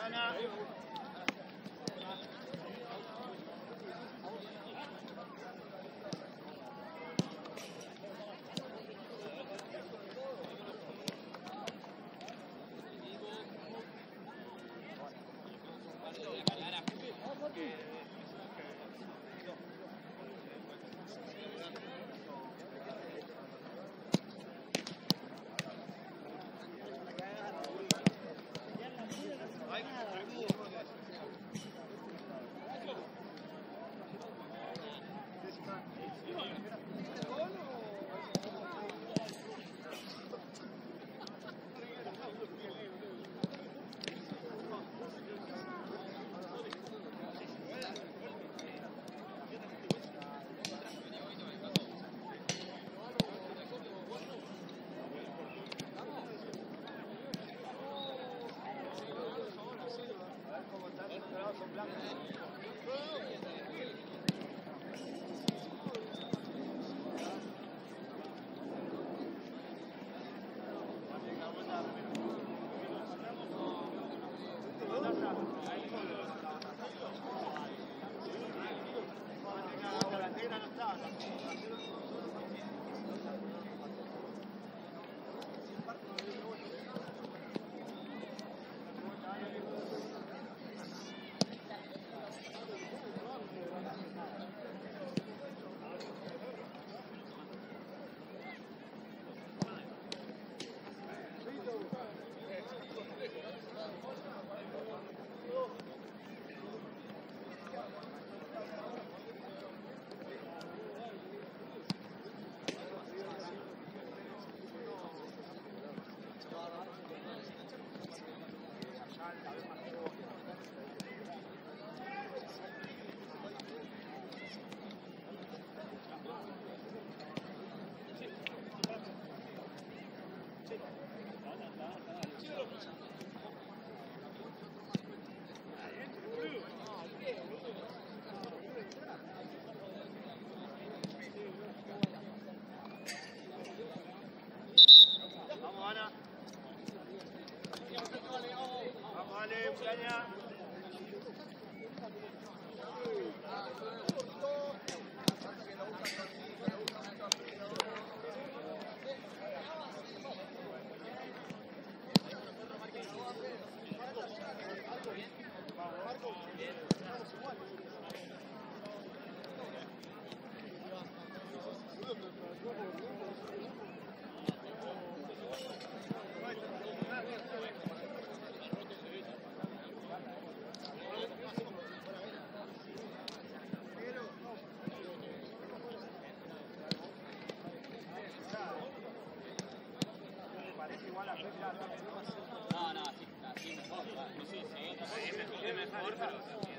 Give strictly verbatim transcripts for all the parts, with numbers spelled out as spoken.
No, no, sí, así mejor. Sí, sí, sí. Es mejor, es mejor, pero también.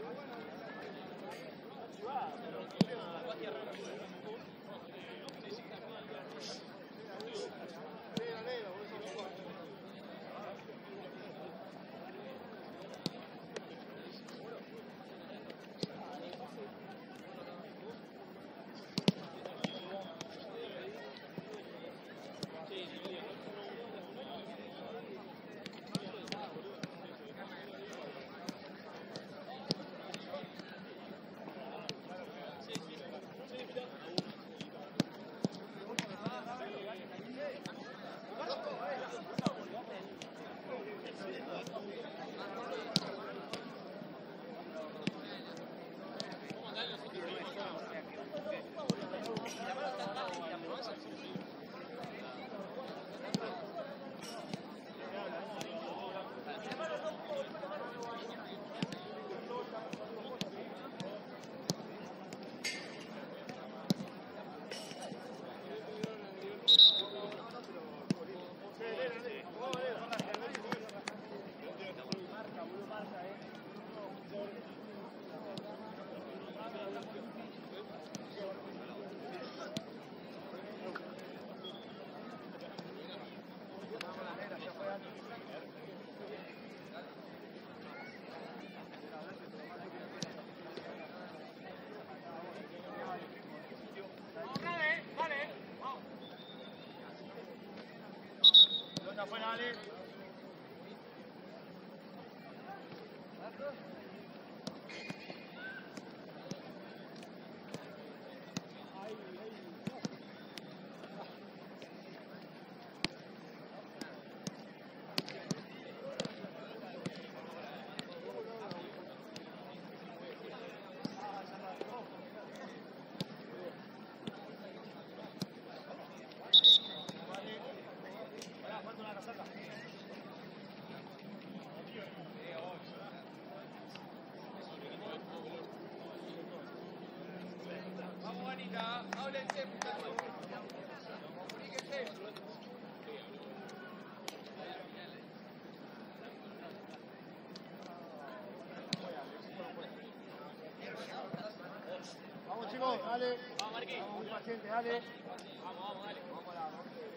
Vamos chicos, dale. Vamos Marquín. Vamos muy paciente, dale. Vamos, vamos, dale. Vamos a la...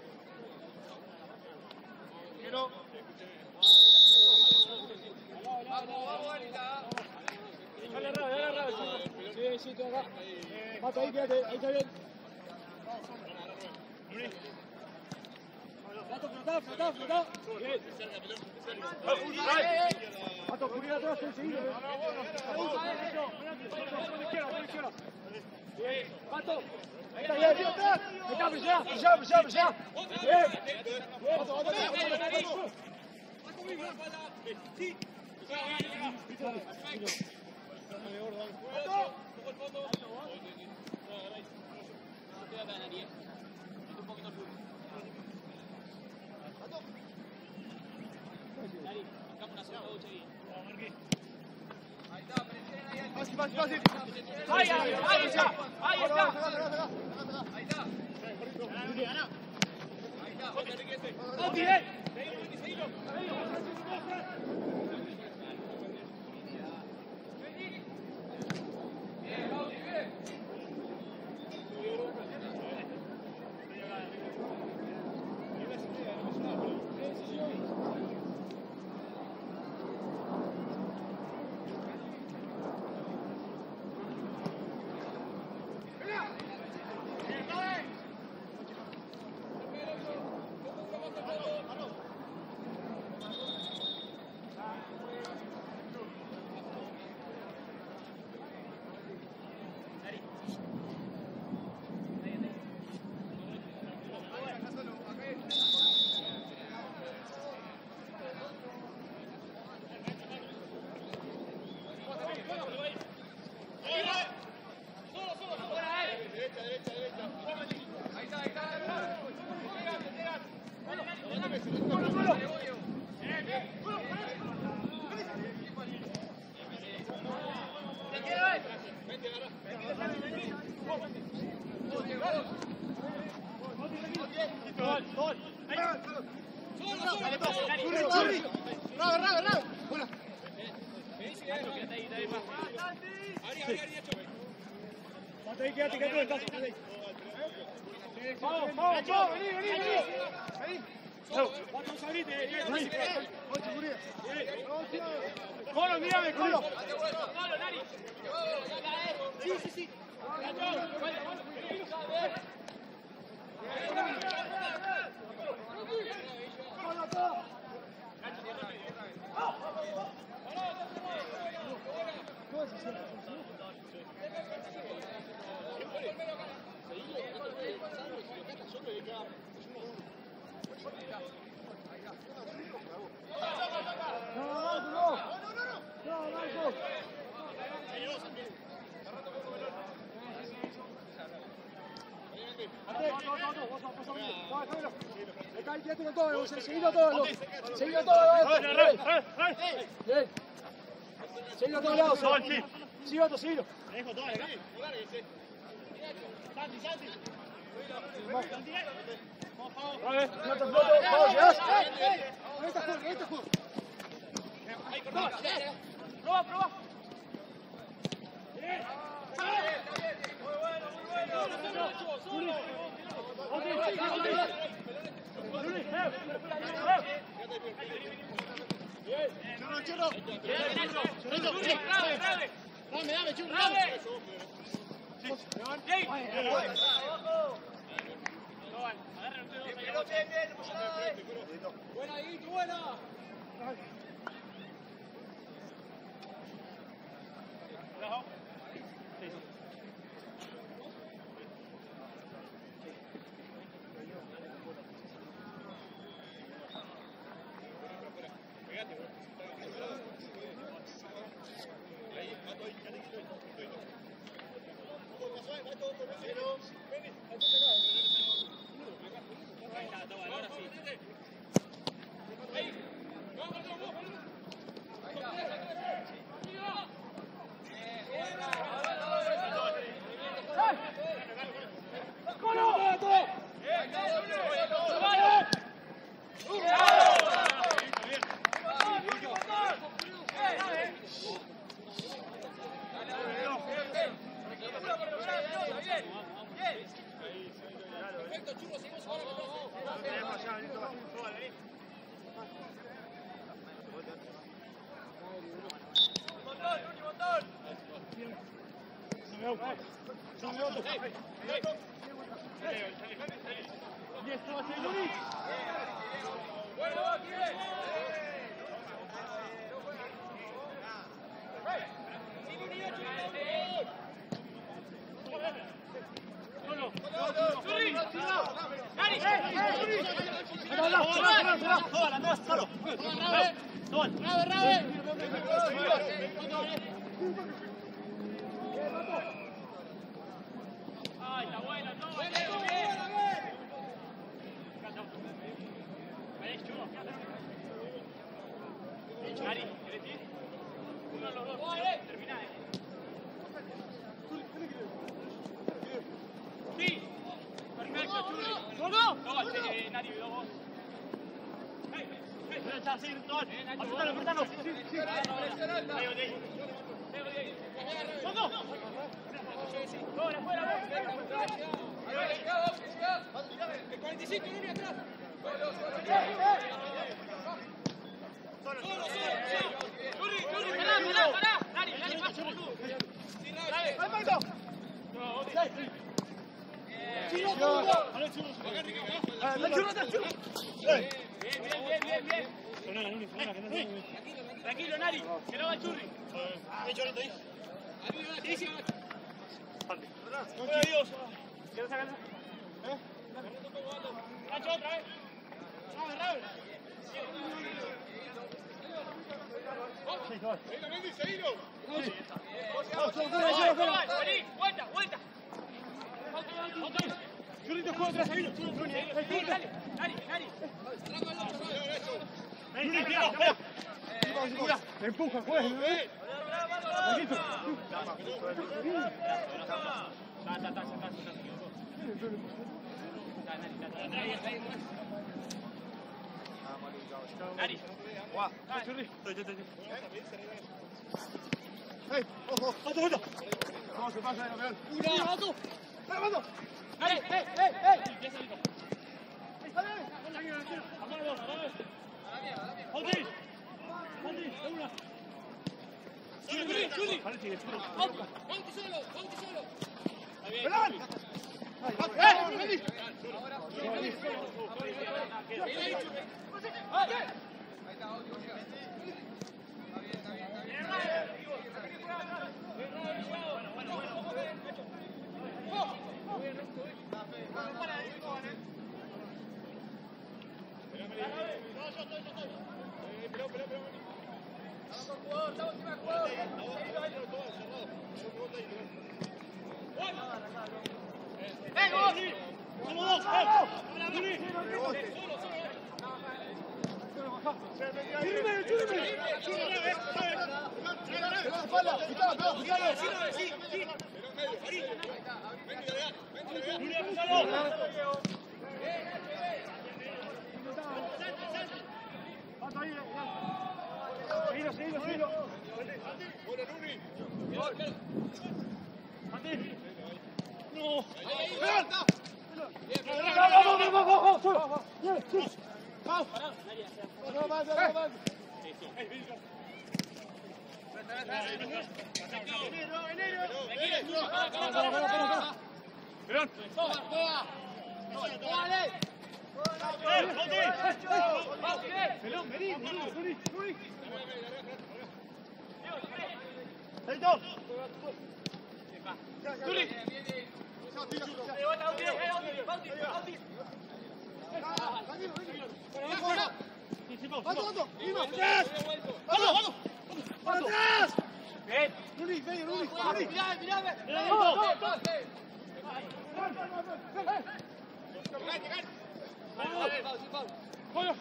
Quiero. Vamos, vamos, Anita. Dale agarrado, dale agarrado. Sí, sí, estoy acá. Mato ahí, quédate, ahí está bien. Mato, flotá, flotá, flotá. Bien. Mato, cubrir atrás, enseguida. Bien. Mato. Ahí está bien. Ahí está, presiona, presiona, presiona, presiona. Bien. Bien. Mato, mato, mato. Sí. Fácil, fácil, fácil. Ahí, ahí, ahí está. Ahí está. Ahí está. Oti, eh. Ahí, quédate, quédate, quédate. Vamos, vamos, vamos, vení, vení, vení. Vení. Vamos a salirte, vení. Colo, mírame, Colo. Colo, Nari. Sí, sí, sí. Colo, todo. Seguido todo, seguido todo. Seguido todos lados. Sigo otro, sigo. Dejo todo acá. Santi, Santi. A ver, floto, floto, vamos, ¿llegás? Ahí está juego, ahí está juego. Proba, proba. Bien. Muy bueno, muy bueno. Churro, churro. Dame, dame, churro, dame. Buena, Guito, buena. Ay, está bueno, no. Gary, ¿querés ir? Uno de los dos. Terminá, eh. Sí. Perfecto, Churri. ¿No, no? No, eh, Nari, dos vos. Hey, hey, ya, sí, dos. Apretalo, apretalo. Sí, sí. Leo, Leo. ¡Vamos! ¡Fuera, fuera! ¡El cuarenta y cinco viene atrás! ¡Solo, solo, solo! ¡Churri, Churri! ¡Pará, pará, pará! ¡Dale, dale, pasa, boludo! ¡Dale! ¡Ahí, Maito! ¡No, sí! ¡Churro, Churro! ¡Dale, Churro! ¡Dale, Churro, dale, Churro! ¡Bien, bien, bien, bien, bien! Tranquilo, Nari, que no va el Churri. ¡Eh, Chorito ahí! Sí, sí. ¡Fuera, Dios! ¿Quieres sacarla? ¿Eh? ¡Nacho, otra vez! ¡Rabe, Rabe! ¡Venga, Mendy, seguilo! Sí. ¡Vuelta, vuelta! Churrito, juega atrás, seguilo. Dale, Nari, Nari. Nari, espera, espera. Empuja, juega. Poquito. Está, está, está, está. Nari. Guau, Churri. ¡Ey! ¡Ojo! ¡Ojo, ojo! Vamos, se pasa, campeón. ¡Una! ¡Vamos! ¡Vamos! Nari, ey, ey, ey. ¡Está bien! ¡Vamos! ¡Joder! ¡Joder! ¡Una! Churri, Churri. Vale, sigue, Churri. Vamos solo, vamos solo. ¡Pelón! ¡Eh! ¡Mendy! Seguilo, seguilo, seguilo. ¡Buena, Nuni! No. Vamos, vamos, vamos, vamos, solo. Vamos. No, más, no, más. Pelón, vení, vení, vení, vení. ¡Seito! Churri. ¡Vamos, vamos! ¡Atrás! Bien. ¡Nuni, ven, Nuni! ¡Nuni! Mirá, mirá, mirá. ¡Vamos!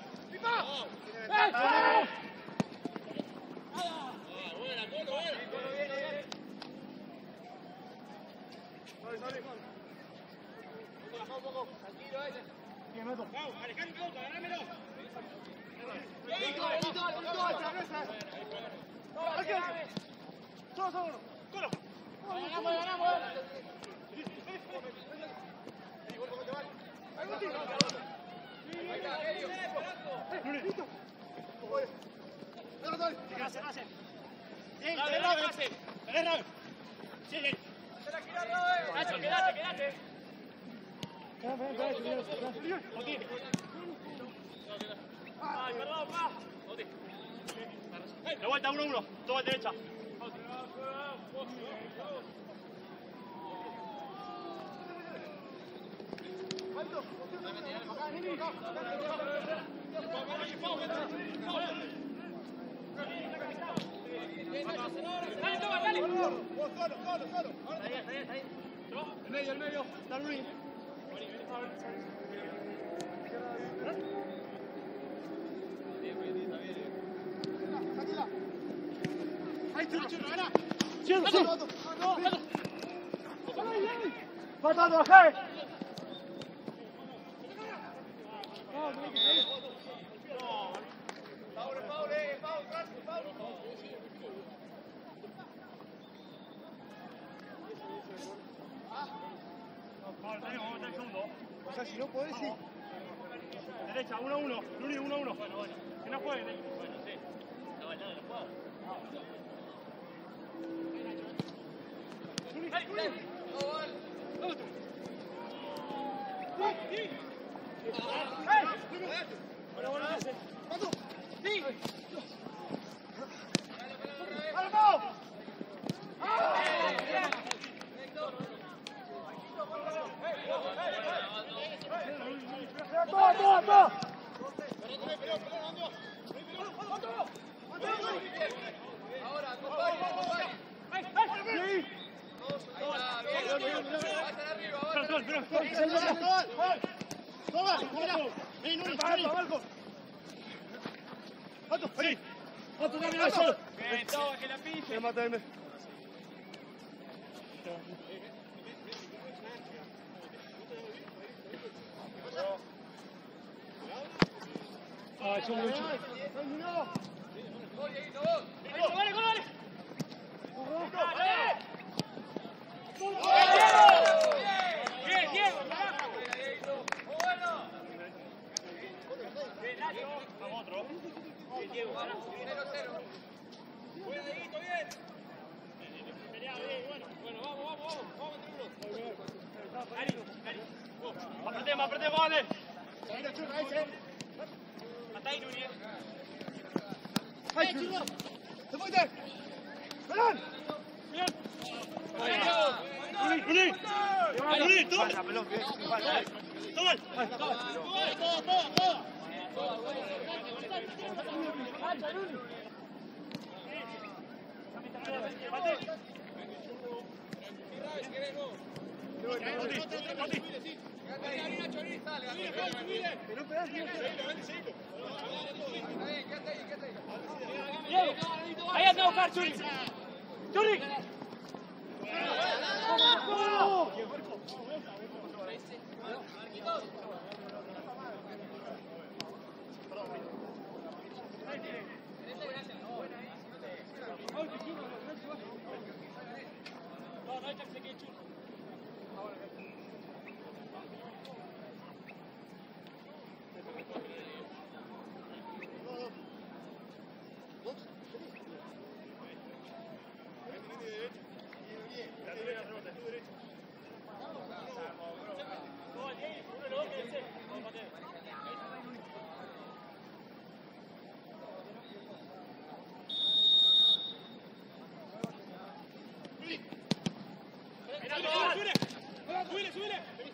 Nacho, quédate, quédate. Ay, perdón, pa. De vuelta, uno uno. Toma derecha. Dale, toma, dale. Solo, solo, solo. Está bien, está bien, está bien. El medio, el medio. Dale, Luis. Ahí está, churro, gana. Churro, sí. Falta, bajé. Paul, Paul, eh, Paul, Franco, Paul. O sea, si no podés, sí. Derecha, uno a uno. Luli, uno a uno. Bueno, bueno. Que no jueguen. Bueno, sí. No, al lado del juego. Luli, Luli. Vamos tú. Sí. Bueno, bueno, ese. ¡Vamos! Sí. ¡Vamos! ¡Toma, toma, toma! Ahora, acompañe, acompañe. ¡Sí! Sol, sol, pero, ¡Gol, gol, gol! ¡Toma! ¡Mira! ¡Vení, Nuri! ¡Vení! ¡Marco! ¡Alto! ¡Vení! ¡Alto, dame la sol! bien, toma, que la pise. Me mata, M. ¡Ay, son muchos! Gol, Dieguito, vos. Vale, vale, vale. Bien, Diego, carajo. Bueno. Bien, Nacho. Vamos otro. Bien, Diego, carajo. cero cero. Buena, Dieguito, bien. Pelea bien, bueno. Bueno, vamos, vamos, vamos. Vamos entre uno. Cari, Cari. Apretemos, apretemos, vale. Hasta ahí, Nuri. ¡Ay, churro! ¡Se puede! ¡Pelón! Bien. Nuri, Nuri. Nuri, toma. Toma. Ahí anda a buscar, Churi. Churi. No, no hay que se quede Churi. ¡Subile, subile!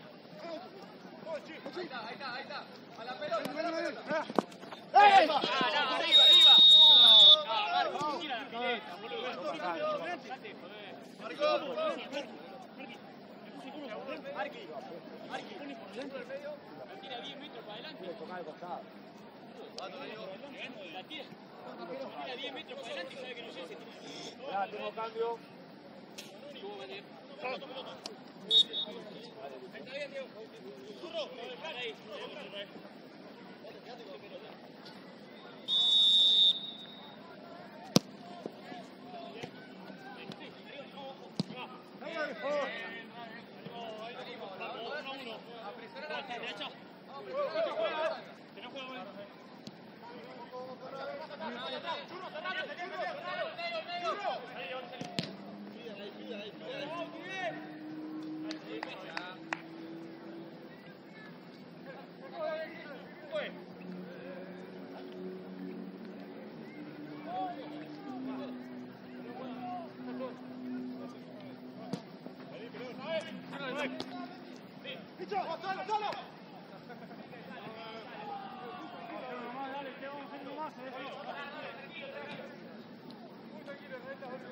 Ahí está, ahí está, ahí está. A la pelota, a la pelota. ¡Ey! Ah, no, arriba, arriba. No, Marco, tira la pileta, boludo. Marqui, Marqui, pones por dentro del medio, la tira diez metros para adelante. La tira, tira diez metros para adelante y sabe que no sé si tira. Ya, tengo cambio. Está bien, Diego. Zurro, lo dejar ahí. Churro, ¡Hecho! ¡Solo, solo! Dale, que vamos a hacer nomás, eh. Muy tranquilo, ahorita, ahorita.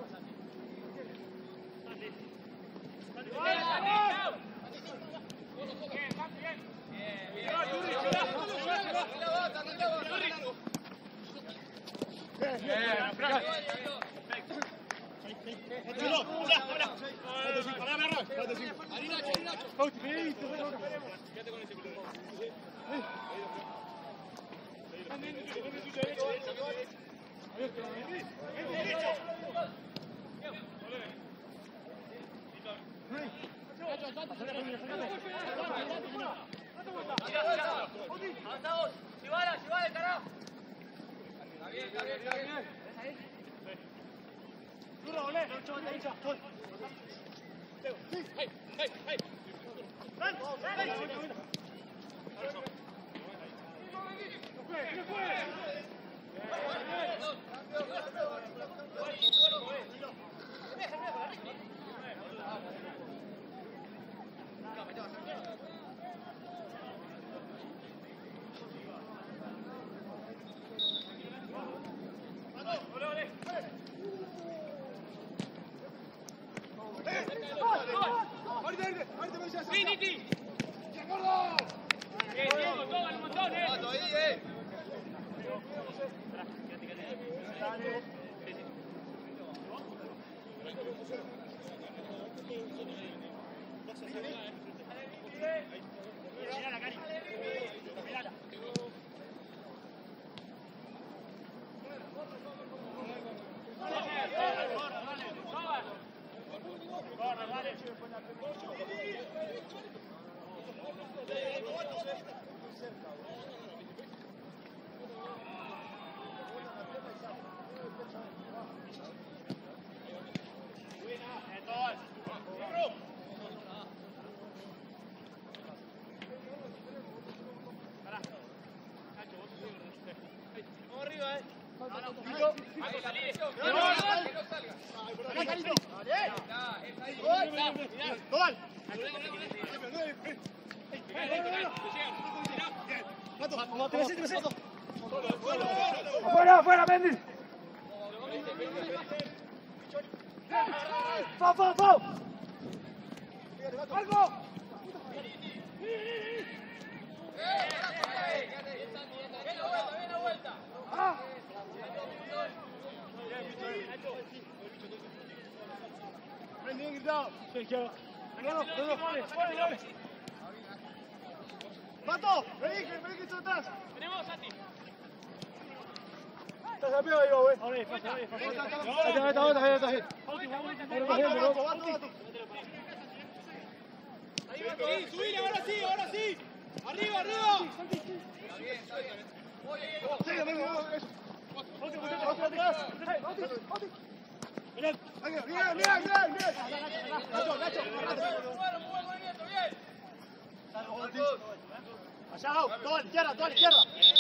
¡Afuera, afuera, Mendy! ¡Fau, fau, fau! ¡Algo! ¡Ah! Mendy, gritado. Sí, quiero. No, no, no, no. ¡Pato! ¡Vení, vení que estoy atrás! Tenemos a ti. Estás al pie ahí, güey. Ahora, fácil, ahora, fácil. Ahí está, ahí está, ahí está, ahí está. Bato, Bato, bato. Sí, subir, ahora sí, ahora sí. Arriba, arriba. Sigue, venga, vamos, eso. Otro atrás. Venga, bien, bien, bien, bien. Nacho, Nacho. Allá, toda la izquierda, toda la izquierda.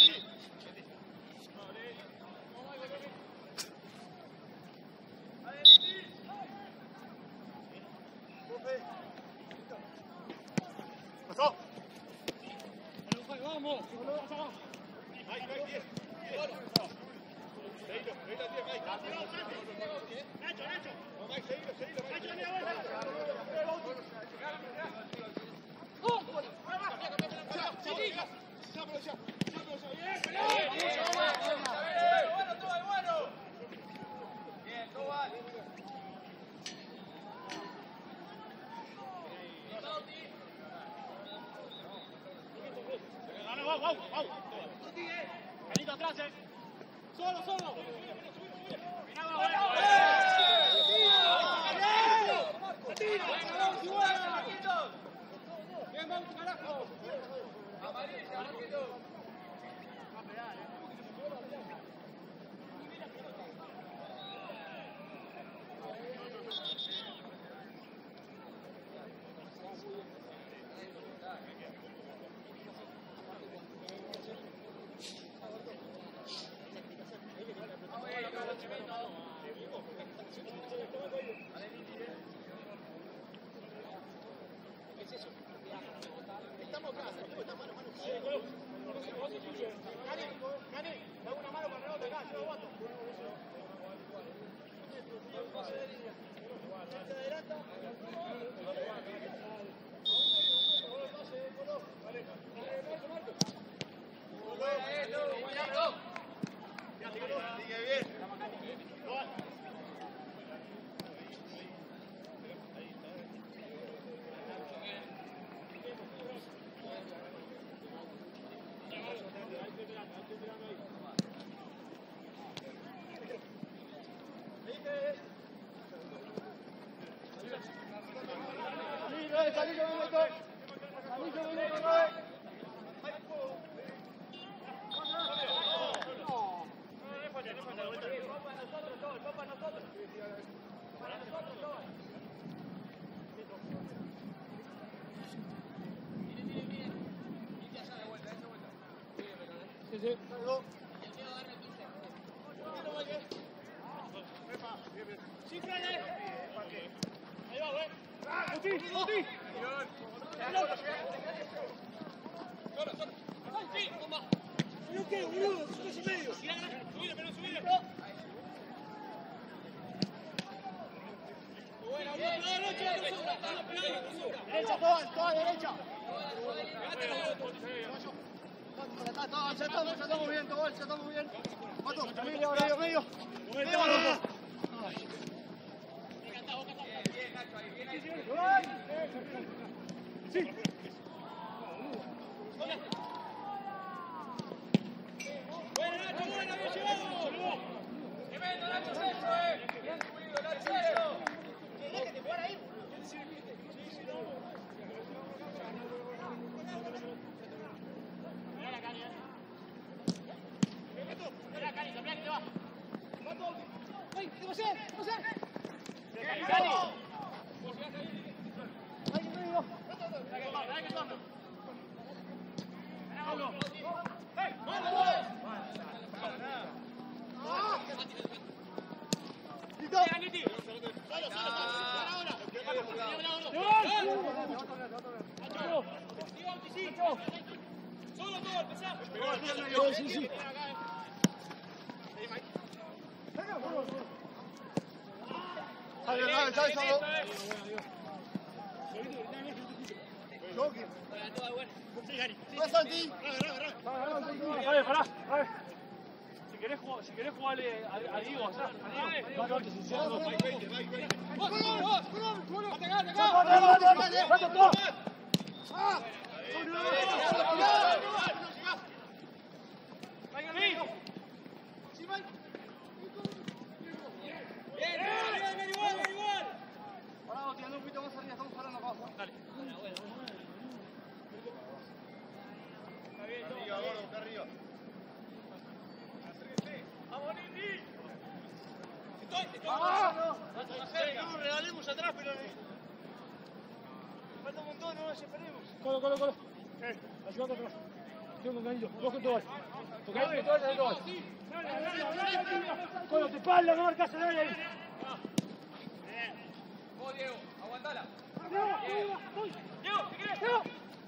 Pasó. Vamos. Canito atrás, eh. Solo, solo. Bien, vamos, carajo. Amarilla, Marquito. sí. Sí, Fran, eh. Ahí va, güey. ¡Guti! ¡Guti! Sí, toma. ¿Pero qué, boludo? ¡Tres y medio! Subile, pero subile. Derecha, toda, toda derecha. Ya estamos, ya estamos bien, todo, ya estamos bien. Mato, medio, medio, medio. Medio, Mato. Sí. Buena, Nacho, buena, bien llevado. Tremendo, Nacho, es eso, eh. Bien subido, Nacho, eso. Déjate jugar ahí. Mirá la Cani, eh. Mirá la Cani, mirá que te va. ¡Ay, qué va a ser! ¿Qué va a ser? Cani. ¡Ay, medio! Mirá que toma, mirá que toma. Pablo. ¡Listo! Niti. Solo, solo, solo. Ahora. Solo todo, empezá. Sí, sí, sí. Dale, dale, dale, dale. Jockey. ¡Va, Santi! Dale, pará, dale. Si querés jugar, si querés jugarle a, a Diego allá, a Diego. Va, no, que se cierra los países. ¡Vos, vos, vos! ¡Atacá, atacá! ¡Vamos, todo! ¡Ah! Bien, bien, bien, igual, bien, igual. Ahora vamos tirando un poquito más arriba, estamos parando abajo. Dale. Arriba, gordo, acá arriba. ¡Vamos, Niti! Estoy, estoy. ¡Ah! No, regalemos atrás, pero... Falta un montón, no nos esperemos. Colo, colo, colo. Eh, ayúdate atrás. Tengo un ganillo. Vos con todo. Tocate, tocate, tocate. Colo, te espalda, no marcas a nadie ahí. Vos, Diego, aguantala. Diego, si querés. Diego.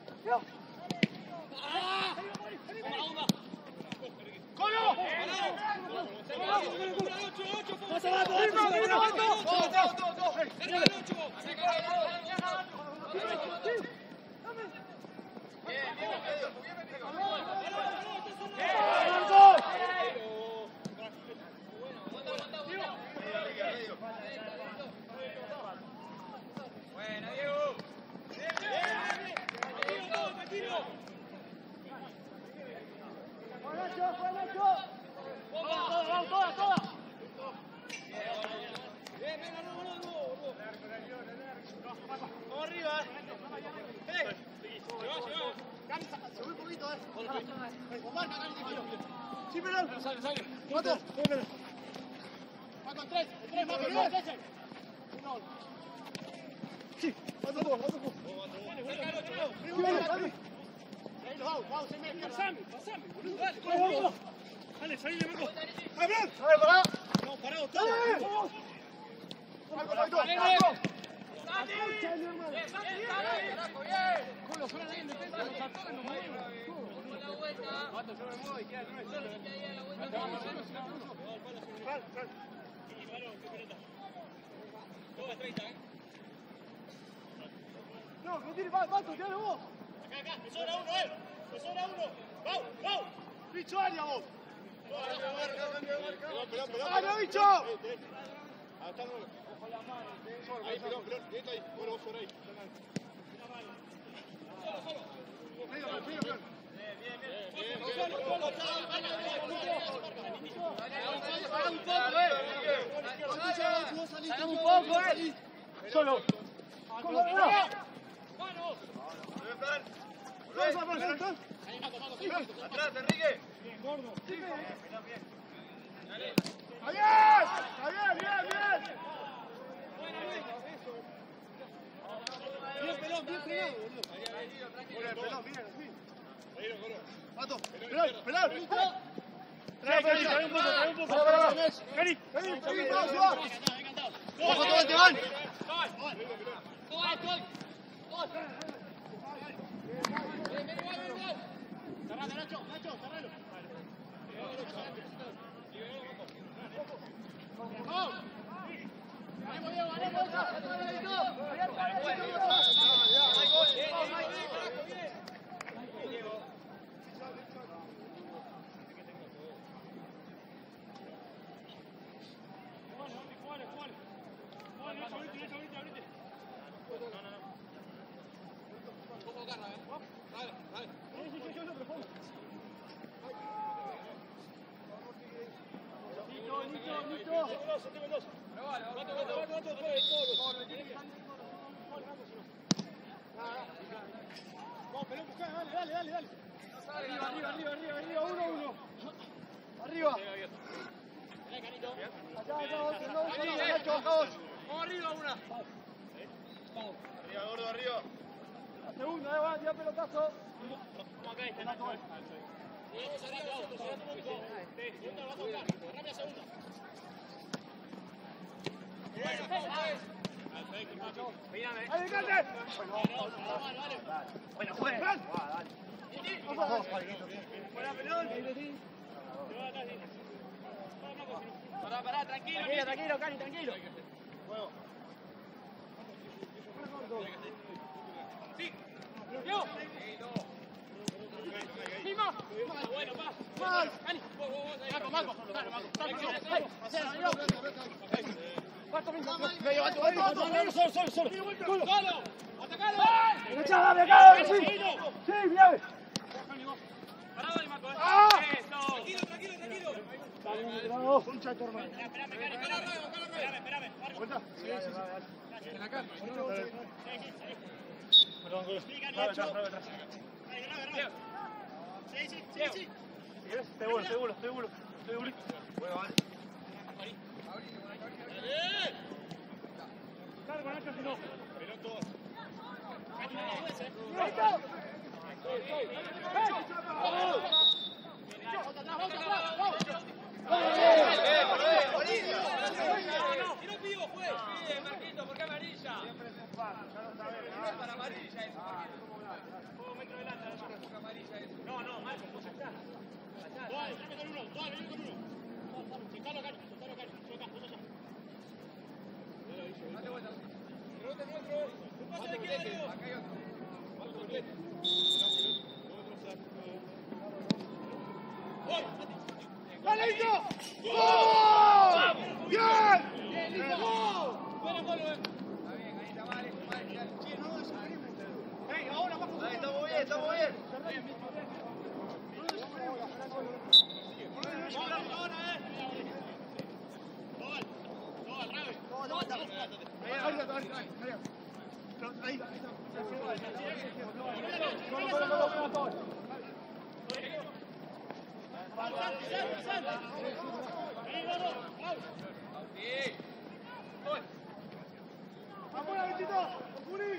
¡Ah! ¡Bomba, bomba! ¡Colo! ¡Pasa ¡Vamos, vamos, vamos! ¡Todo, todo, todo, todo! ¡Cerca del ocho! ¡Cerca del ocho! Bien, bien, Pedro, bien metido. Buena, Diego. ¡Bien, bien! ¡Tranquilo, tranquilo! ¡Vamos, vamos, todas, todas! ¡Bien, bien, no, no, no, no! ¡Vamos arriba! ¡Eh! ¡Lleva, lleva! Cani, sube un poquito, eh. Omar, Cani, te quiero. Sí, pero. Sale, sale. Mato. Mato, tres. Tres, Mato, tres. Uno. Sí, Mato, dos, Mato, dos. ¡Cerca del ocho! Sí, bueno, Cani. Ahí los vamos, vamos, se mete. ¡Pasame, pasame, boludo! ¡Dale, Vamos, vamos. Dale, salí de Marco. ¡Abraham! A ver, pará. ¡Vamos parados todos! ¡Dale! Marco, Marco, Marco. ¡Santi! ¡Eh, Santi, bien! Carajo, bien. Colo, suena ahí en defensa, los saltones nos mueven. Mato, yo me muevo y queda el nuestro. Fran, Fran. Toma treinta, ¿eh? No, no tiene, va, Mato, tirale vos. Acá, acá, me sobra uno, eh. Me sobra uno. ¡Vamos, vamos! Bicho, área vos. Pelón, pelón, ¡Área, bicho! Ahí, pelón, pelón. Directo ahí. Bueno, vos sobre ahí. Solo, solo. Medio, medio, medio. Salgamos un poco, eh. Solo. ¡Colo, no! ¡Manos! Atrás, Enrique. Gordo. ¡Está bien! ¡Está bien, bien, bien! Bien, pelón, bien frenado, boludo. Bueno, el pelón, bien, así. Pato, penal, penal. Trae, Cari, trae un poco, trae un poco. Cari, Cari, Cari, vamos, va. Ojo, todo te van. Cerrate, Nacho, Nacho, cerralo. ¡Vamos! ¡Ganemos, Diego, ganemos! Arriba, arriba, arriba, arriba, arriba, uno, uno. Arriba. Allá, allá, otro, no, otro, Nacho, acá dos. Vamos arriba, una. Arriba, gordo, arriba. La segunda, eh, va, ya pelotazo. Vamos acá, está Nacho. Vamos arriba, auto, se va tu punto. Segunda va a tocar, rápida segunda. ¡Ahí, Cante! Bueno, juega. Dale. Fuera pelón. Pará, pará, tranquilo, tranquilo, tranquilo, Cani, tranquilo. Juego. Sí. Yo. Sí, más. Bueno, más. Más. Cani. Marco, Marco. Dale, Marco. Tranquilo. Cuatro minutos. Medio, alto, alto, alto. Solo, solo, solo. Solo. Atacalo. Echada, me cago, sí. Sí, bien. Parado ahí, Marco. Eso. Tranquilo, tranquilo, tranquilo. Bravo. Concha de tu hermano. Espérame, espérame, espérame. Espérame, espérame. Vuelta. Sí, sí, sí. En acá. Perdón, Golo. Sí, Cani, Grave hecho. atrás, grave atrás. Ahí, grave, grave. Sí, sí, sí, sí. Si querés, te vuelo, te vuelo, te vuelo. Te vuelo. Bueno, vale. Cargo, Nacho, si no. Tiró vivo, juez. Pide, Marquito, ¿por qué amarilla? Para amarilla eso, Marquito. Juego metro delante, además. Amarilla eso. No, no, Marco, vos allá. Dale, vení con uno, dale, vení con uno. Soltalo, Cani, soltalo, Cani. Yo acá, vos allá. Date vuelta. Rebote nuestro. Un pase de izquierda, Diego. Acá hay otro. Vamos completo. ¡Dale, Nico! ¡Gol! ¡Bien! ¡Bien, Nico! Buena gol, eh. Está bien, ahí está mal, está mal. Che, no, eso no es. ¡Ey, ahora bajo! Ahí, estamos bien, estamos bien. Ahora, ahora, eh. Gol, gol, Rabe. No, no, está. Ahí, ahí, ahí, ahí. Ahí, ahí está. No, no, no, no, no, no. ¡Vamos, Betito! ¡Juli!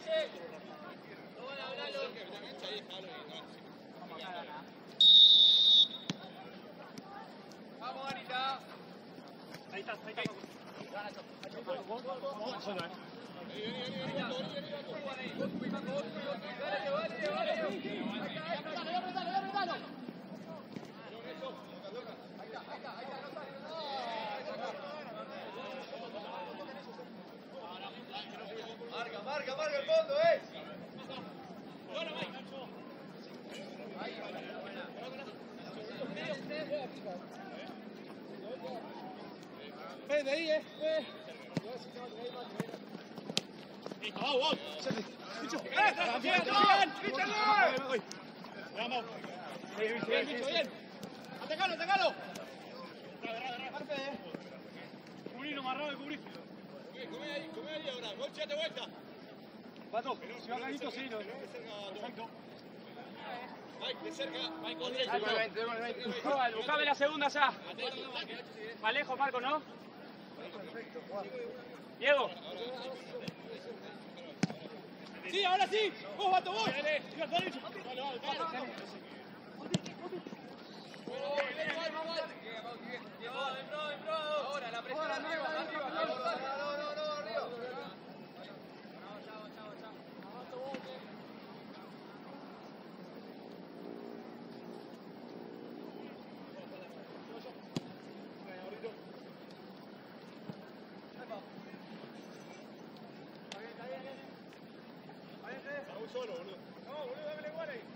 Guille. No van a hablarlo. Vamos, Anita. Ahí está, ahí está. Marca, marca, marca el fondo, eh. Eh, de ahí, eh. eh. ¡Vamos, vamos! ¡Bicho! ¡Eh! ¡Bien, bien! ¡Píchale! ¡Vamos! Bien, bicho, bien. ¡Atacalo, atacalo! Cubrí, no marrado de cubrir. Come ahí, come ahí ahora. Golche, date vuelta. Pato, si va ganito, sí, no. Perfecto. Mike, de cerca. Mike, Cobal, buscame la segunda ya. Más lejos, Marco, ¿no? Diego. Sí, ahora sí. Vos, Bato, vos. Ahora, la presión arriba, arriba. No, no, no, no, arriba. Vamos solo, boludo. No, boludo, dámele igual ahí.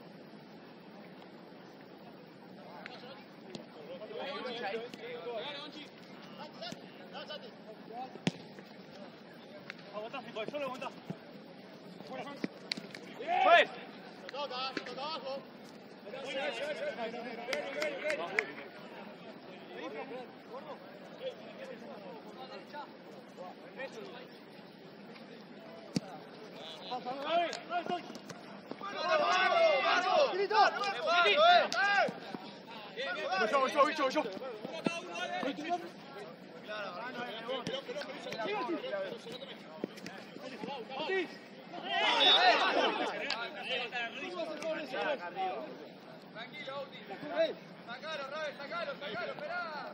Aguantá, hijo, solo aguantá. ¡Pues! Toca, toca abajo. Yo, yo, yo, yo. Tranquilo, Auti. Sacalo, Rabe, sacalo, sacalo, esperá.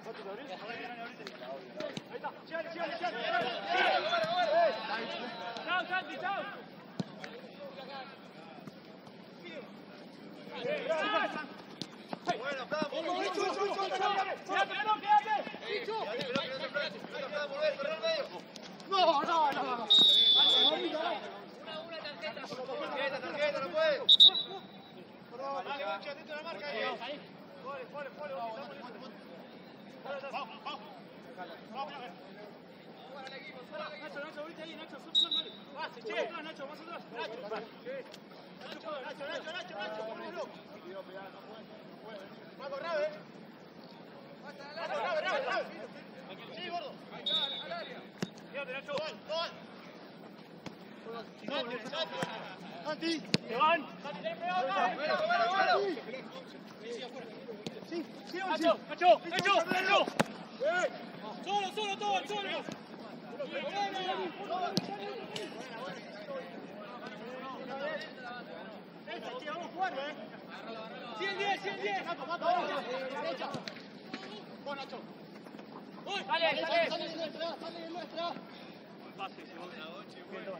Ahí está. Chale, chale, chale. Bueno, bueno. Chao, Santi, chao. Bueno, vamos. Quédate, no, quédate. No, no, no. Una, una tarjeta. Tarjeta, tarjeta, no puede. Dale, Gonchi, atento a la marca ahí. Pole, pole, pole, vamos, vamos, vamos. Vamos, Para el equipo, para el equipo. Nacho, Nacho, ahorita ahí, Nacho, sub, sub, dale. Pase, che. Más atrás, Nacho, más atrás. Nacho, Nacho, Nacho, Nacho, Nacho, Nacho, ponelo. Paco, Rabe. Paco, Rabe, Rabe, Rabe. Sí, gordo. Ahí está, al área. Quédate, Nacho. Gol, gol. Santi, ¡Se van! Bueno, bueno, bueno. sí, sí, ¡Nacho! ¡Nacho! ¡Nacho! ¡Nacho! Solo, solo, todo, solo. Vamos a jugar, eh. cien diez, cien diez. Mato, mato, derecha. Vos, Nacho. ¡Dale, dale! Sale de nuestra, sale de nuestra. Pase, se va.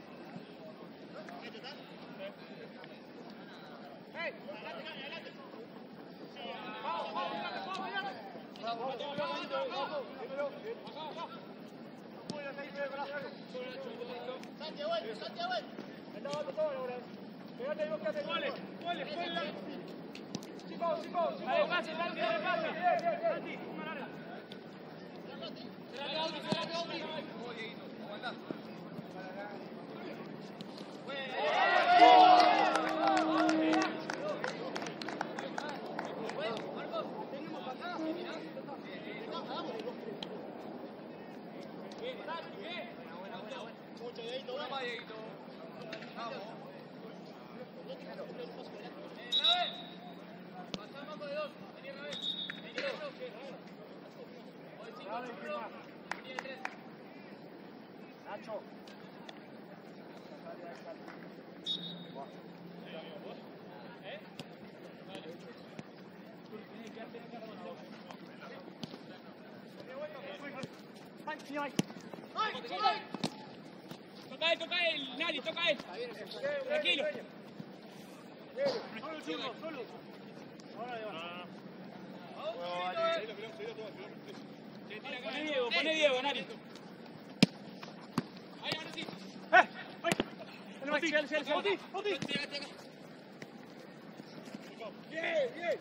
¡Pole! ¡Pole! ¡Pole! ¡Chicos, chicos! ¡Dale, pase, dale, dale, pase! ¡Santi, una larga! Una más, Dieguito. Vamos. Pasamos de dos. Vení, Rabe. Vení, Roque. Hoy cinco, uno. Vení, el tres. Nacho. Toca él, toca él, Nari, toca él. Tranquilo. Solo churro, solo. Ahora le va. Poné Diego, poné Diego, Nari. Ahí, ahora sí. ¡Eh! ¡Ay! ¡El Mati! ¡El Mati! ¡Mati! ¡Mati! Bien, bien.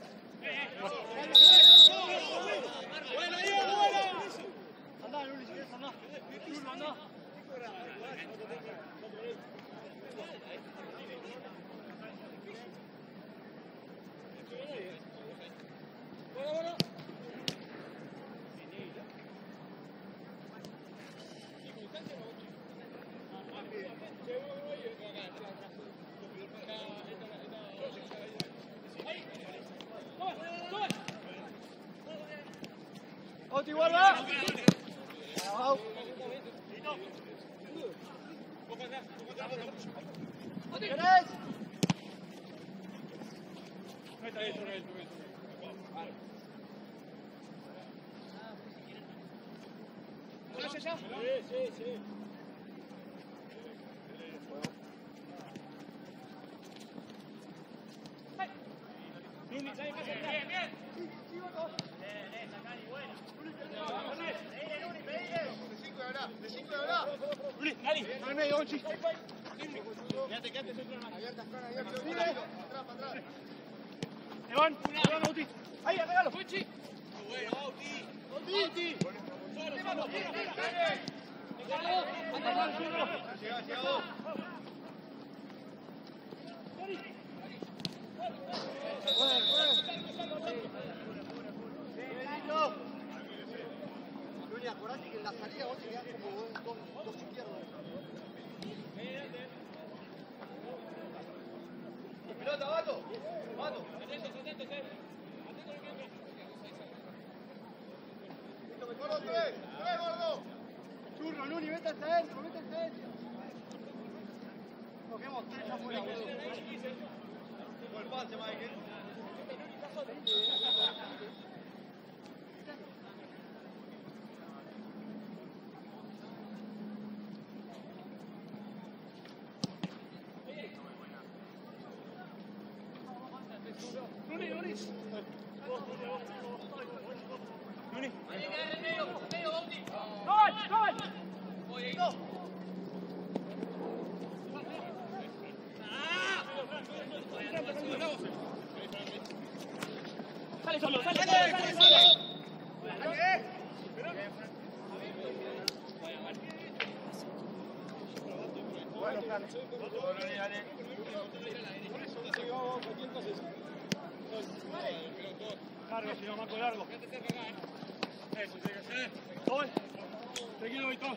Bueno, Diego, bueno. Andá, Luli, si querés, andá. Churro, andá. Bueno, bueno. Oti, igual va. Vamos. ¿Querés? Meta ahí, Rubén, Rubén. ¿Ya, ya? Sí, sí, sí. Bien, bien, bien. De cinco de hablar, de cinco de hablar. Luli, Nari. En el medio, Onchi. Quédate, quédate, centro de la mano. Abiertas, Fran, abiertas. Atrás, para atrás. Evan, Evan, Bauti. Ahí, pegalo. Fuchi. Bueno, Bauti. Bauti. Solo, solo. Llega, llega vos. Luli, acordate que en la salida vos te quedás como dos, dos, dos izquierdos. Pelota, Vato. Vato. Atentos, atentos, eh. Listo, mejor los tres. Tres, gordo. Churro, Luli, vete hasta adentro, vete hasta adentro. Cogemos tres afuera, boludo. Buen pase, Michael. Luli, Luli. Luli. ¡Gol! ¡Gol! Sale solo, sale solo, sale solo. Bueno, Fran. Dale, dale. Largo, si no, Marco, largo. Eso tiene que ser. Gol. Tranquilo, Víctor.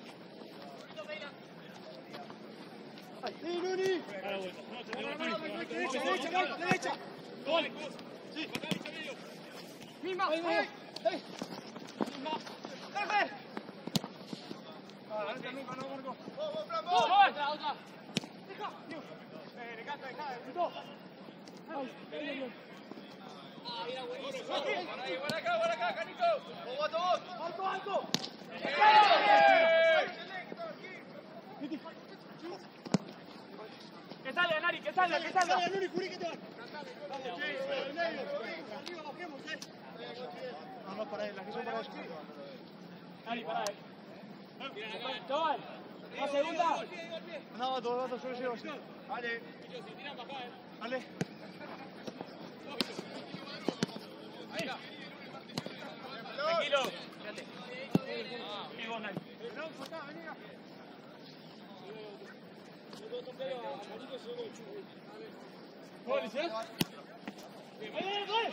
Sí, Luli. A la vuelta. No, te digo, Luli. Derecha, derecha, Marco, derecha. Gol. Sí. Misma. Ahí, ahí. Ahí. ¡Dale! Ah, esta nunca, no, Marco. Vos, vos, Fran, Gol. vos. Otra, otra. Deja. Eh, le canta, deja. Gritó. Ay, bien, bien. Ah, mira, buenísimo. Por acá, por acá, Canito. Vos, Vato, vos. ¡Alto, alto! Que salga, Nari, que salga, que salga. Dale, Luli, Juli, que te va. Arriba, bajemos, eh. No, no, para él, las que son para ellos. Nari, pará, eh. Gol. La segunda. No, Vato, Vato, yo lo llevo así. Dale. Dale. Tranquilo. Y vos, Nari. Gol, ¿sí? Ahí viene, gol.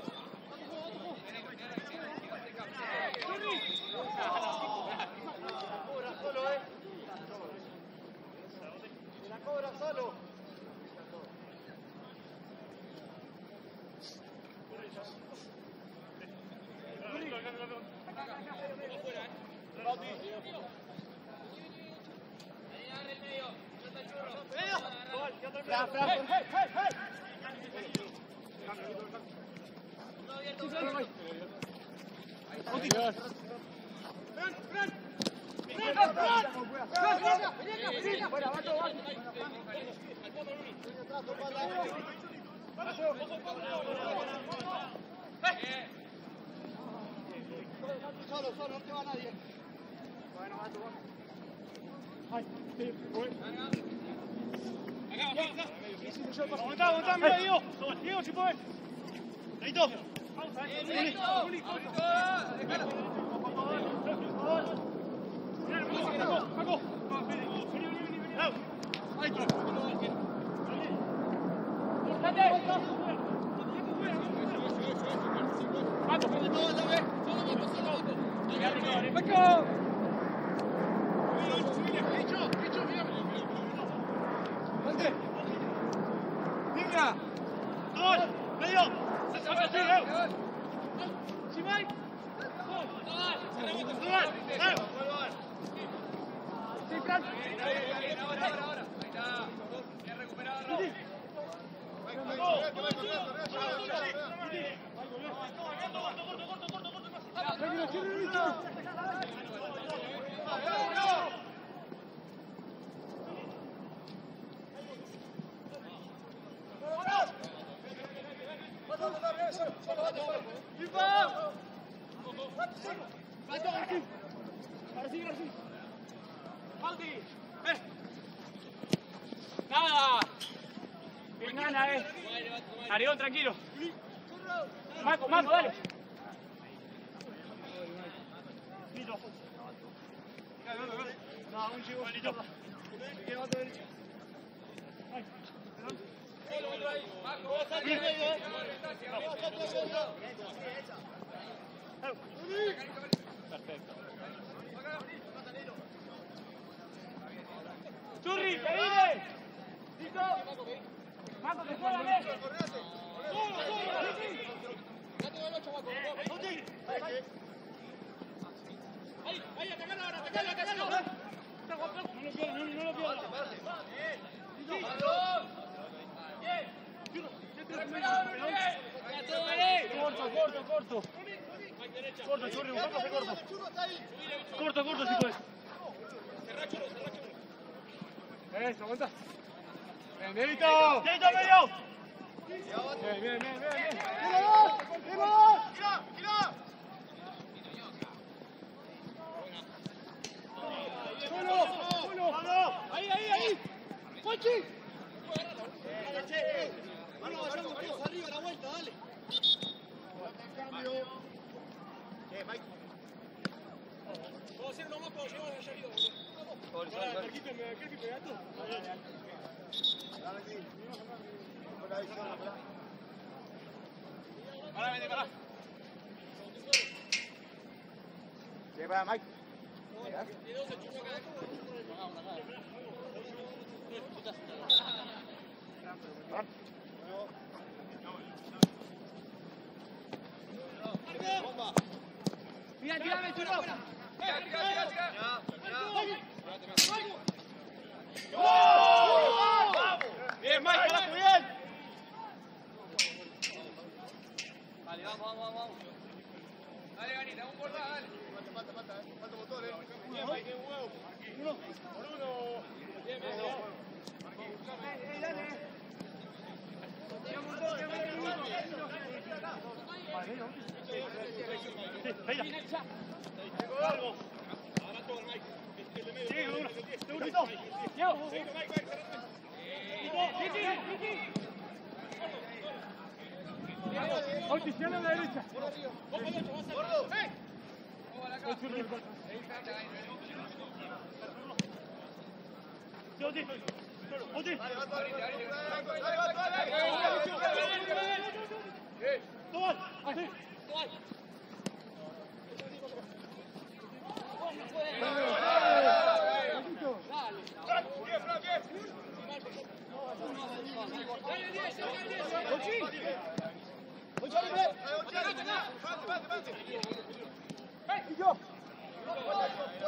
Solo, eh. La cobra solo. Ahí agarra el medio. Fran, Fran, hey, hey, hey. Solo, solo, no te va nadie. Bueno, va tú, vamos. Ay, sí, voy. Aguantá, aguantá, mira, Diego. Diego, si podés. Leito. Vamos, a ver. Juli, déjalo. Paco, Paco. Vení, vení, vení, vení. Ahí está. Paco, Paco. Venga. Dos, medio. Saca, sí, eh. Sí, Mike. Dos, eh. Sí, Fran. Ahora, ahora, ahora. Ahí está. Bien recuperado, Raúl. Nada. Bien gana, eh. Arión, tranquilo. Marco, Marco, dale. No, un chivo. Perfecto. Churri, que viene. ¿Listo? Marco, que juega, ¿ves? Solo, solo, ahí, ahí, atacalo ahora, atacalo, atacalo. No lo pierdas, no, no lo pierdas. Corto, corto, corto. Corto, Churri, un poco corto. Corto, corto, si puedes. Eso, aguanta. Bien, Diego. Diego, medio. Bien, bien, bien, bien, bien. ¡Tira, tira! ¡Solo! ¡Solo! ¡Ahí, ahí, ahí! ¡Pochi! Vamos, vayamos todos arriba, la vuelta, dale. Cambio. Eh, Mike. Vamos a hacer uno más cuando llevamos allá arriba. Vamos. Pará, Marquito, ¿me querés que pegas tú? Dale, sí. Pará, pará. Pará, vete, pará. Sí, para Mike. Mira, tirame, churro. Tira, tira, tira, tira. Bien, Mike, carajo, bien. Vale, vamos, vamos, vamos. Dale, Ganita, un por más, dale. Falta, falta, falta, falta motor, eh. Bien, Mike, un huevo. Uno, por uno. Bien, bien, bien. Eh, dale. Sí, venga. Largo. Ahora todo, Mike. Sí, uno. Segundito. Diego. Ortiz, a la derecha. Gordo. Ortiz. Ortiz. Dale, va, dale, dale, dale, dale. Tomás. Así.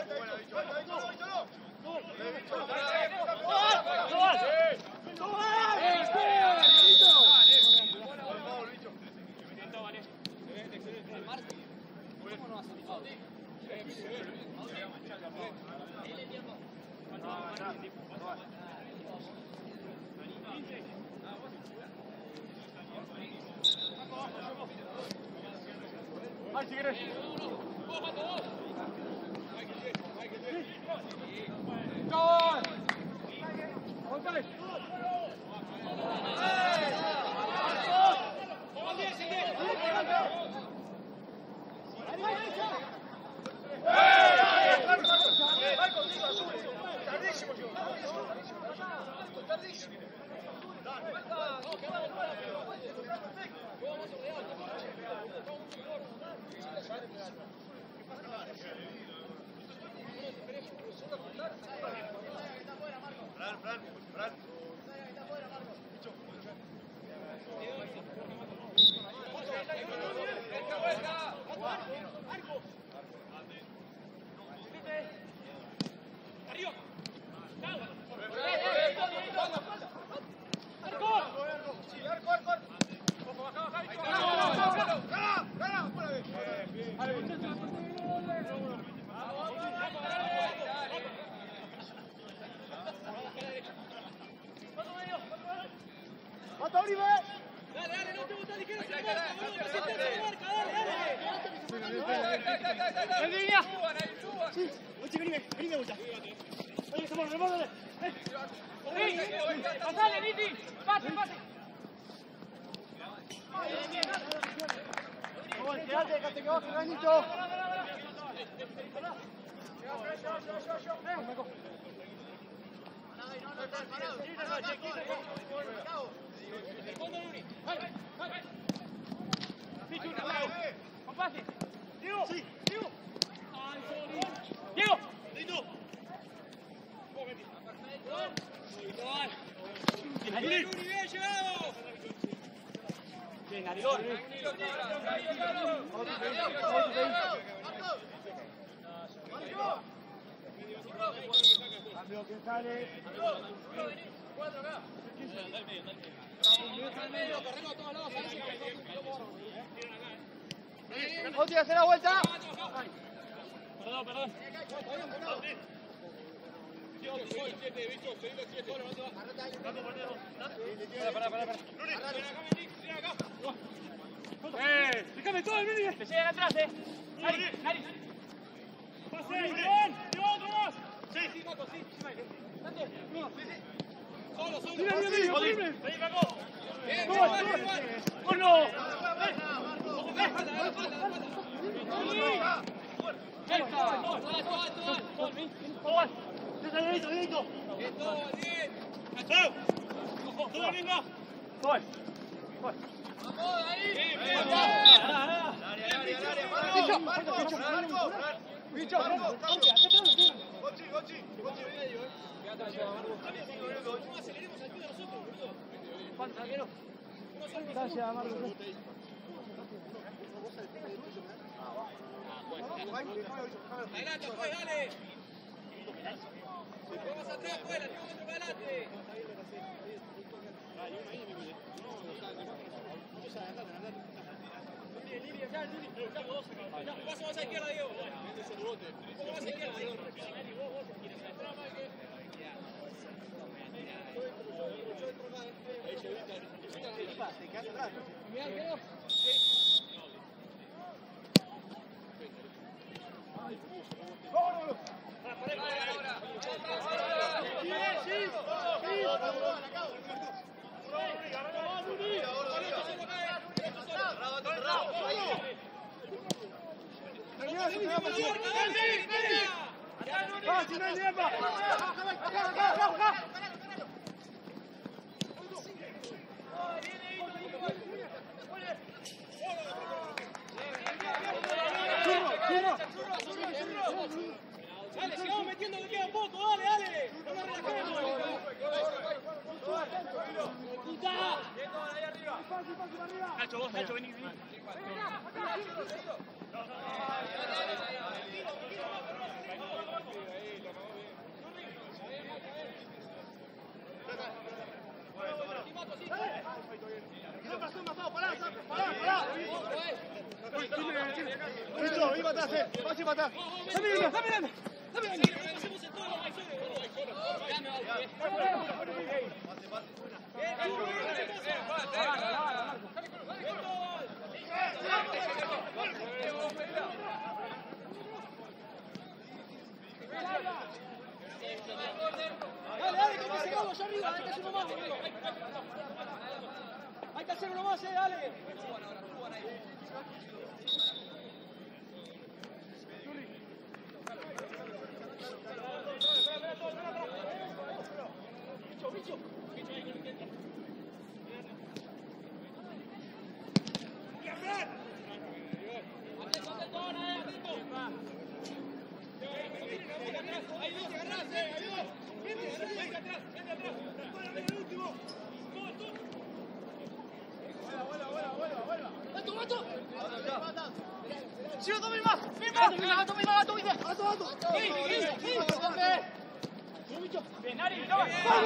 Tomás. Ay, si querés. ¡Gol! ¡González! ¡Pasale, Niti! ¡Pase, pase! Quédate, quédate, que vas, Fulanito. ¡Compase! Diego, sí, Diego. ¡Diego! ¡Bien, bien llegado! Bien, Narigón. Cambio, ¿quién sale? Oti, hacer la vuelta. Perdón, perdón. Pará, pará, pará. ¡Eh! ¡Déjame todo el vídeo! ¡Te llegan atrás, eh! ¡Nari, Nari! ¡Pase, Iván! ¡Lleva otro más! Sí, sí, Paco, sí. ¿Dónde? ¡No! Solo, solo. ¡Mira, mira, mira! Vení, ¡Vení, vení, Paco! Bien, ¡Gol, bien, gol! bien, bien. ¡Gol, no! ¡Gol! ¡César, dedito, dedito! ¡Salud! ¡Todo bien, va! ¡Gol! ¡Gol! ¡Vamos, ahí! ¡Bien, bien! Bicho, Marco, Marco, Bicho, Marco, Gochi, Gochi, Gochi. Aceleremos al tío de nosotros, boludo. ¡Juan, zaguero! Gracias, Marco. Adelante, pues, dale. Vamos atrás, pues, la tengo otro para adelante. Un paso más a la izquierda, Diego. Un poco más a la izquierda, Diego. Dale, sigamos metiendo que queda poco, dale, dale. No nos relajemos. Nacho, vos, Nacho, vení, vení. Bicho, iba atrás, eh. Vas y para atrás. Dame, dame, dame. Dame, hacemos el todo, ahí solo. Dale, dale, que me sigamos allá arriba, hay que hacer uno más, boludo. Hay que hacer uno más, eh, dale. ¡Sí, gato, misma! ¡Misma! ¡Gato, misma, gato, misma, gato, misma! ¡Gato, gato! ¡Sí, sí, sí! ¡Bien, Ari! ¡No!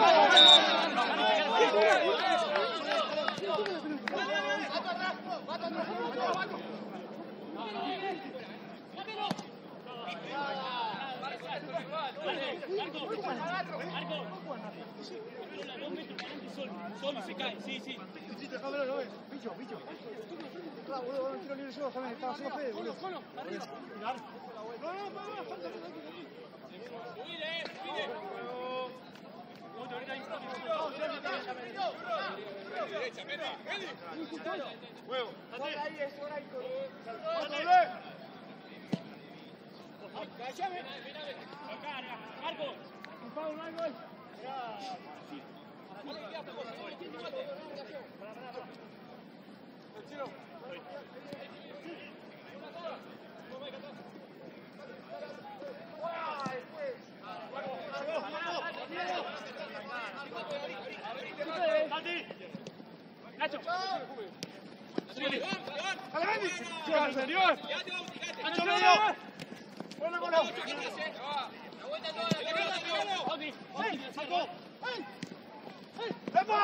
Solo se cae, sí, sí. Déjamelo, lo ves. Bicho, bicho. Claro, boludo, no tiro libre yo, también estaba solo Fede, boludo. ¡Colo, arriba! No, no, no, no, falta, falta. Subile, subile. Derecha, Medi, Medi. Huevo. Ahí es, por ahí. ¡Cállame! ¡Marco! Un foul, no hay gol. ¡Nacho! ¡Dale, Bendy! ¡Sí, anterior! ¡Nacho medio! ¡Buena bola! La vuelta toda la pelota. ¡Ey! ¡Marco! ¡Ey! ¡Ey! ¡Epa!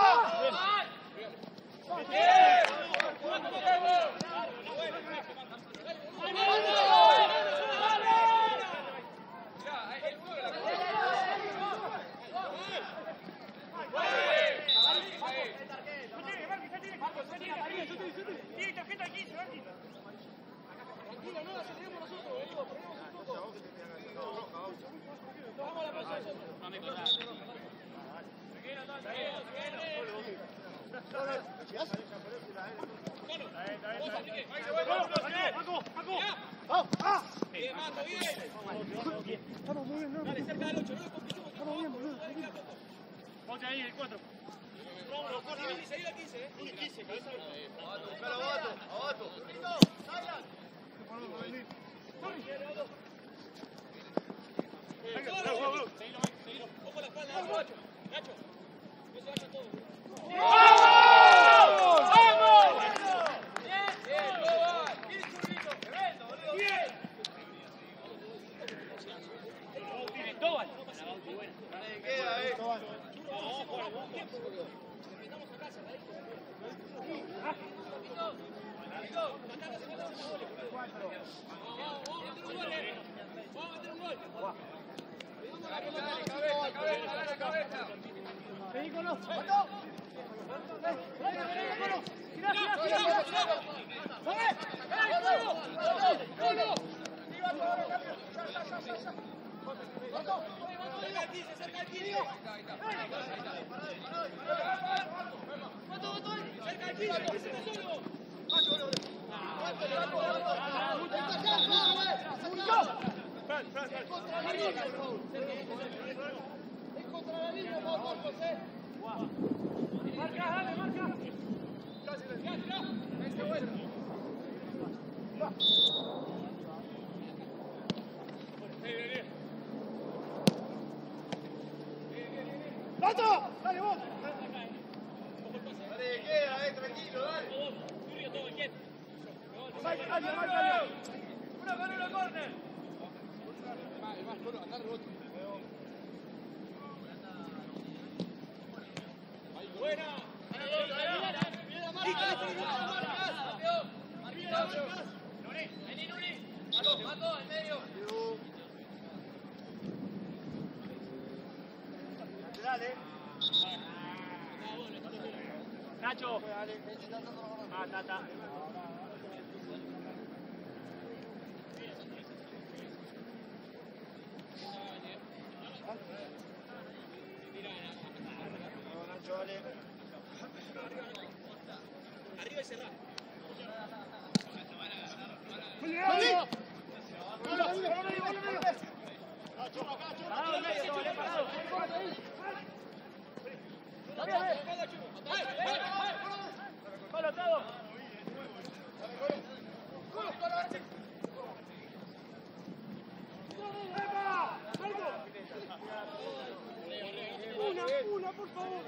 Estamos muy bien, ¿no? Dale, cerca del ocho, no lo compliquemos. Estamos bien, boludo. Ponte ahí el cuatro. Seguí la quince, eh. quince, cabeza del ¡Abato! ¡Abato! Ojo la espalda, Nacho. Nacho. No se vayan todos. ¡Vamos! ¡Vamos! Bien, bien, Tobal. Bien, churrito. Tremendo, boludo. Bien. Tiene Tobal. Queda, eh. Dale, dale, cabeza, cabeza, dale, cabeza. Vení con los. ¡Mato! ¡Eh! ¡Vení, vení, Colo! ¡Tirá, tirá, tirá! ¡Vale! ¡Vale, Colo! ¡Viva todo, cambio! ¡Ya, ya, ya, ya, ya! ¡Mato! Cerca al quince, cerca al quince. Ahí está, ahí está. ¡Mato, mato! Cerca al quince, que se te solo. ¡Marca, dale, marca! ¡Mato! ¡Dale vos! Dale, queda, eh, tranquilo, dale. ¡Marca, marca, marca! Una con uno, córner. Buena. Mato, en medio. dale. Nacho. Ah, está, está. Nacho, dale. Arriba y cerrá. Una, una, por favor.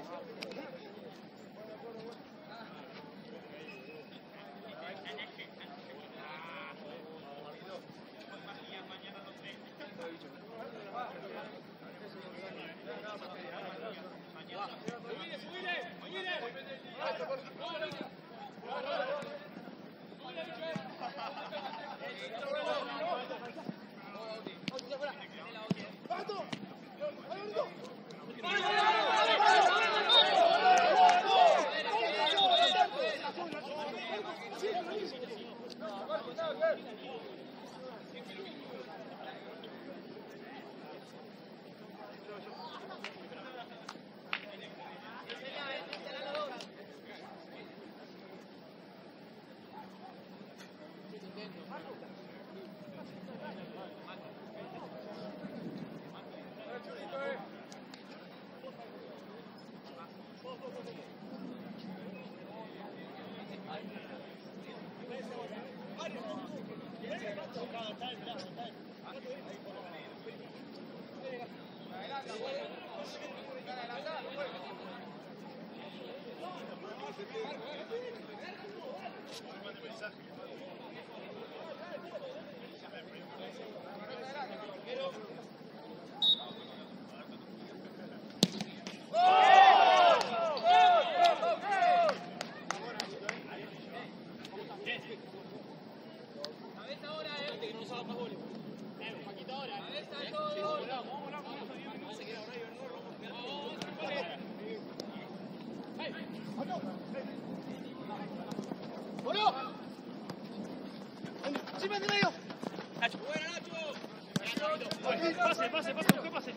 Pase, pase, pase, busca pase.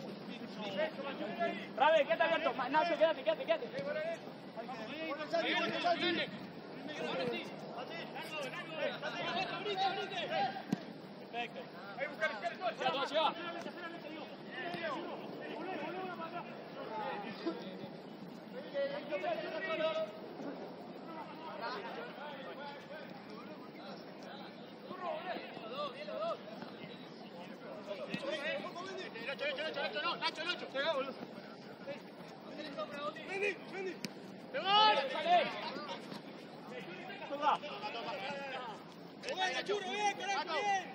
Rabe, quédate abierto. Nacho, quédate, quédate, quédate. Perfecto. Ya, todo, ya. Nacho, Nacho. Vení, vení. Bien, Churro, bien, carajo, bien.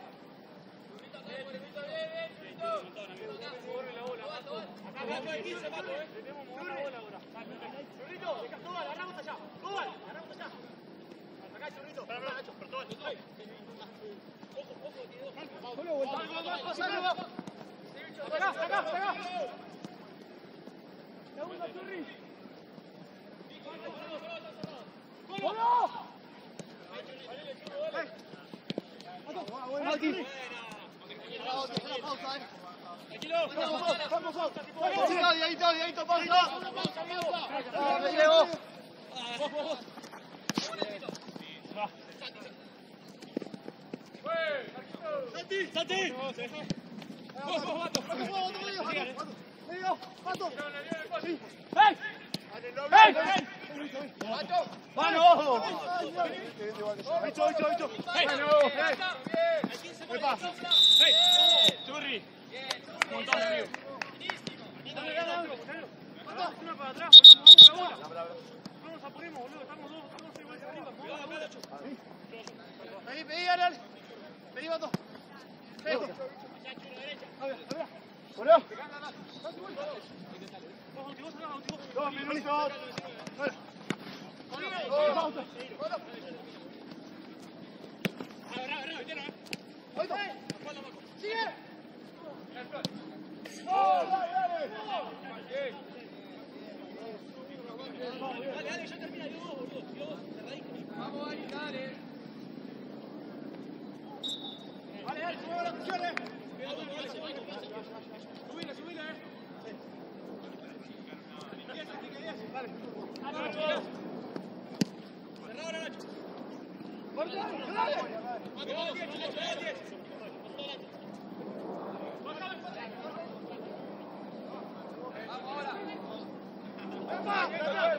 Acá Blanco de quince, Paco, eh. Tenemos una bola ahora. Churrito, deja todo, agarramos allá. Todo, agarramos allá. Acá, Churrito. Para, para, Nacho, por todo. Ojo, ojo, tiene dos. Solo vuelta. Acá, acá, acá. Segundo, Churri. ¡Vamos! Tranquilo. Vamos, vamos. Diadito, diadito, pausa. Me llegó. Santi, Santi. Vamos, vamos, vamos. ¡Hey! ¡Hey! ¡Hey! ¡Mano, ojo! ¡Bicho, bicho, bicho! ¡Mano! ¿Qué pasa? ¡Hey! ¡Churri! Un montón, amigo. Dale, dale, dale. Una para atrás, boludo. Vamos a la bola. No nos apuremos, boludo. Estamos dos, estamos igual de arriba. Vení, pedí, dale. Vení, vato. Eso. A ver, a ver. Boludo. Dos minutos. ¡Sigue! ¡Oh, dale, dale! ¡Vamos!